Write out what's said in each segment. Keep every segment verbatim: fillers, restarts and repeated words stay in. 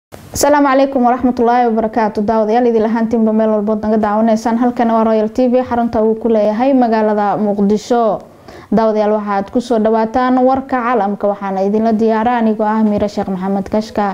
السلام عليكم ورحمة الله وبركاته. داود يالي دي لهانتين بميل والبوض نقد عونيسان هالكان ورويال تي في حرنتا وكولي هاي مقالة مقدشو. داود يال waxaad ku soo dhawaataan warka caalamka waxaana idin la diyaaraan igu ah Miira Sheekh Maxamed Kashka.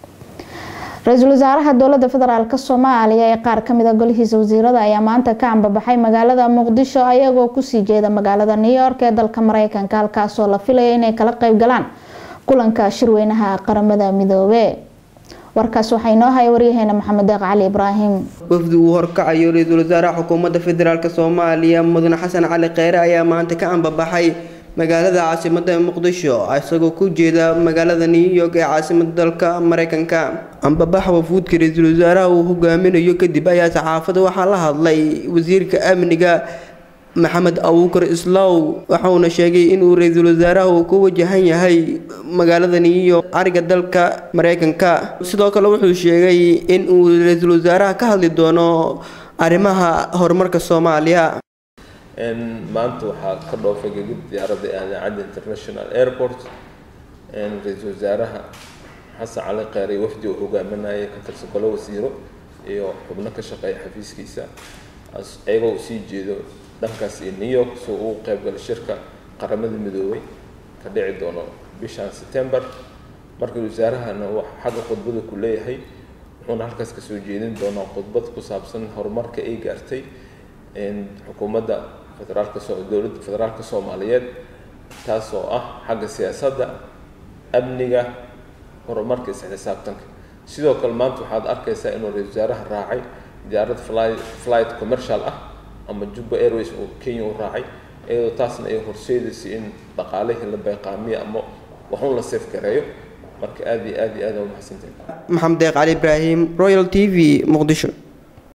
Ra'iisul Wasaaraha Dowladda Federaalka Soomaaliya ee qaar kamid ah golihiisa wasiirada ayaa maanta ka ambabaxay magaalada Muqdisho ayagoo ku sii jeeda magaalada New York ee dalka Mareykanka halkaas oo la filayo inay kala qayb galaan kulanka shirweynaha qaramada midoobay. warkaas waxa inoo hay wariyahayna Maxamed Deeq Cali Ibrahim. wafdi uu horkacayo Ra'iisul Wasaaraha Xukuumadda Federaalka Soomaaliya Mudane Xasan Cali Kheyre ayaa maanta ka ambabaxay magaalada caasimadda Muqdisho isagoo ku jeeda magaalada New York ee caasimadda dalka Mareykanka. ambabaxa wafudka Ra'iisul Wasaaraha uu hogaaminayo kadib ayaa saxaafadda waxaa la hadlay wasiirka amniga Maxamed Abuukar Islaaw waxaana sheegay in uu Ra'iisul Wasaaraha uu ku wajahan yahay magaalada New York ariga dalka Mareykanka. sidoo kale wuxuu sheegay in uu Ra'iisul Wasaaraha ka hadli doono arrimaha horumarka Soomaaliya. in maanta waxa ka dhoofay gagid diyaaradda Aadan International Airport in Ra'iisul Wasaaraha Xasan Cali Kheyre wafdi uu hogaaminayay ka tirsan golo wasiiro iyo xubno ka shaqeeya xafiiskiisa ayagoo sii jeedo dhankaas ee New York soo uu qayb gal shirka qaramada midoobay ka dhici doono bishan September. markii wasaarahana wax xagga khudbada ku leeyahay wuxuu halkaas ka soo jeedin doonaa khudbad ku saabsan horumarka ay gaartay in xukuumadda federaalka dowladda federaalka Soomaaliyeed taas oo ah xagga siyaasadda amniga horumarka isxisaabanka. sidoo kale maanta waxaad arkaysaa inuu Ra'iisul Wasaaraha raacay diyaarad flight commercial ah ama Juba Airways oo Kenya u raacay iyadoo taasna ay horseedayso in dhaqaalaha la bayqaamiyo ama waxun la safe gareeyo. marka aad iyo aad iyo aad u mahadsantahay. Maxamed Deeq Cali Ibrahim, Royal T V, Muqdisho.